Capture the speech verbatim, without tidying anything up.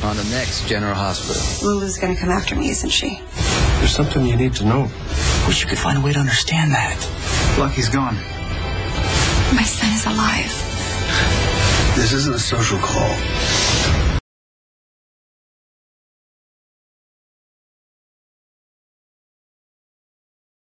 on the next General Hospital. Lulu's gonna come after me, isn't she? There's something you need to know. Wish you could find a way to understand that. Lucky's gone. My son is alive. This isn't a social call.